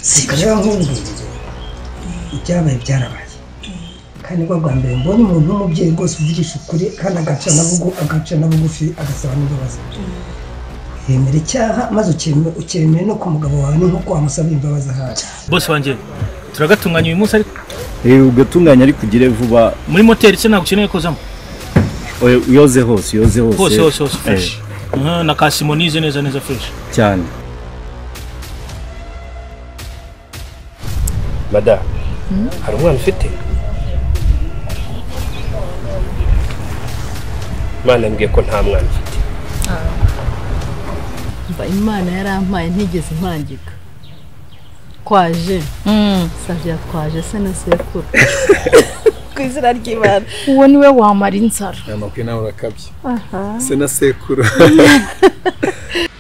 sikajya nk'ubu ibyabaye byarabaye kandi bwa mbere mbonye umuntu w'umubyeyi rwose uvugisha ukuri kandi agaca na bugufi agasaba n'imbabazi yemera icyaha maze ukemere no ku mugabo wawe n'uko wamusaba imbabazi ahari bose wanjye turagatunganya uyu munsi ariko ugatunganya ariko ugire vuba muri moteri se ntabwo ukeneye kozamo yoze hose fresh na kasimonize neza fresh cyane Mada hari umwana ufite Mana mbwiye ko nta mwana ufite mba Imana yarampaye ntigeze impangika kwaje savya kwaje se na sekuru kwizira ry'Imana uwo niwe wamara inzara amakwe nawe urakabye se na sekuru